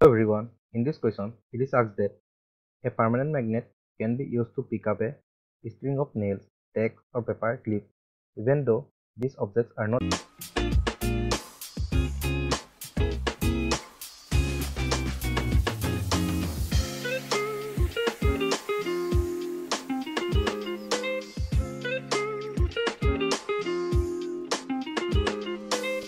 Hello everyone, in this question it is asked that a permanent magnet can be used to pick up a string of nails, tacks or paper clips even though these objects are not